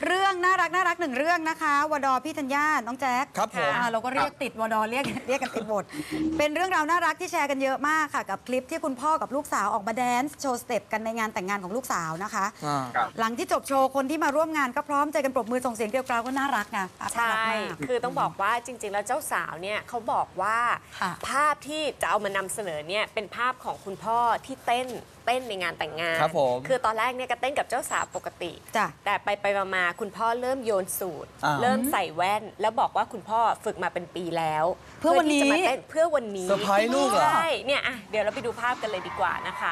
เรื่องน่ารักหนึ่งเรื่องนะคะวดพี่ธัญญาน้องแจ๊คครับผมเราก็เรียกติดวดเรียกกันติดบทเป็นเรื่องราวน่ารักที่แชร์กันเยอะมากค่ะกับคลิปที่คุณพ่อกับลูกสาวออกมาแดนซ์โชว์สเต็ปกันในงานแต่งงานของลูกสาวนะคะ หลังที่จบโชว์คนที่มาร่วมงานก็พร้อมใจกันปรบมือส่งเสียงเกลียวกราวก็น่ารักนะใช่น่ารักมากคือต้องบอกว่าจริงๆแล้วเจ้าสาวเนี่ยเขาบอกว่าค่ะภาพที่จะเอามานำเสนอเนี่ยเป็นภาพของคุณพ่อที่เต้นในงานแต่งงานครับผมคือตอนแรกเนี่ยก็เต้นกับเจ้าสาวปกติจ้ะแต่ไปมาคุณพ่อเริ่มโยนสูตรอ่าเริ่มใส่แว่น แล้วบอกว่าคุณพ่อฝึกมาเป็นปีแล้วเพื่อวันนี้ที่จะมาเต้นเพื่อวันนี้เซอร์ไพรส์ลูกเหรอใช่เนี่ยอ่ะเดี๋ยวเราไปดูภาพกันเลยดีกว่านะคะ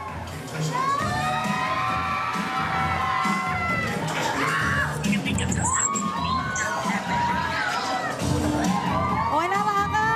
โอ้ยน่ารักอ่ะ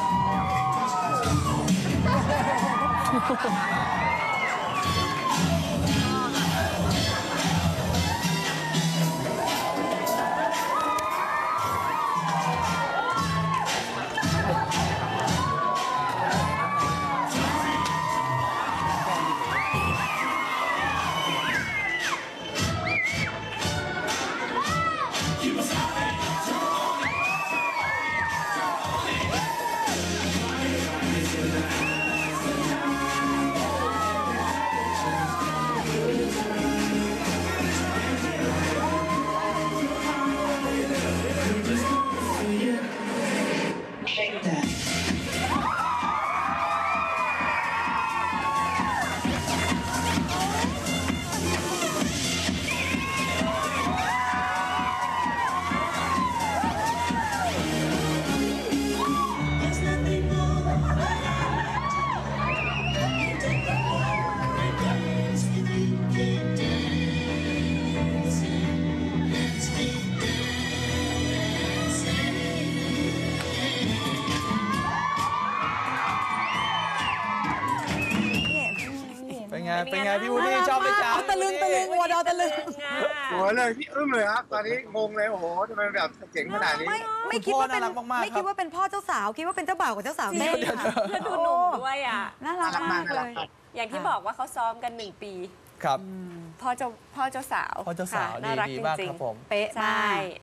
เป็นไงพี่วูดดี้ชอบไหมจ๊ะตะลึงวดตะลึงโอ้เลยพี่อึ้งเลยครับ ตอนนี้งงเลยโอ้โหทำไมแบบเจ๋งขนาดนี้ไม่คิดว่าเป็นคุณพ่อน่ารักมากๆไม่คิดว่าเป็นพ่อเจ้าสาวคิดว่าเป็นเจ้าบ่าวกับเจ้าสาวเต้นค่ะแล้วดูหนุ่มด้วยอ่ะน่ารักมากเลยอย่างที่บอกว่าเขาซ้อมกัน1 ปีครับพ่อเจ้าสาวพ่อเจ้าสาวค่ะน่ารักดีจมากริคงรับผมเป๊ะๆมาใช่ก